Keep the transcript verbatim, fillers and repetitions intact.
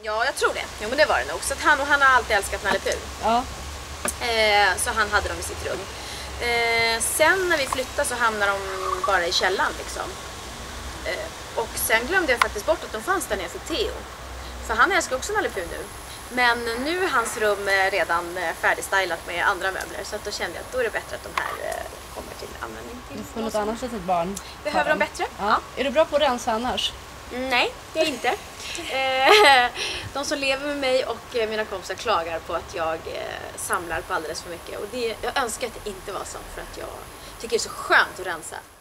Ja, jag tror det. Jo, men det var det nog. Så att han, och han har alltid älskat Nalle Puh. Ja. Eh, så han hade dem i sitt rum. Eh, sen när vi flyttade så hamnade de bara i källaren liksom. Eh, och sen glömde jag faktiskt bort att de fanns där nere för Theo. För han älskar också Nalle Puh nu. Men nu är hans rum redan färdigstylat med andra möbler. Så att då kände jag att då är det bättre att de här kommer till användning. Du får något annat litet barn. Behöver de bättre? Ja. Ja. Är du bra på att rensa annars? Nej, det är jag inte. De som lever med mig och mina kompisar klagar på att jag samlar på alldeles för mycket. Och det, jag önskar att det inte var så, för att jag tycker det är så skönt att rensa.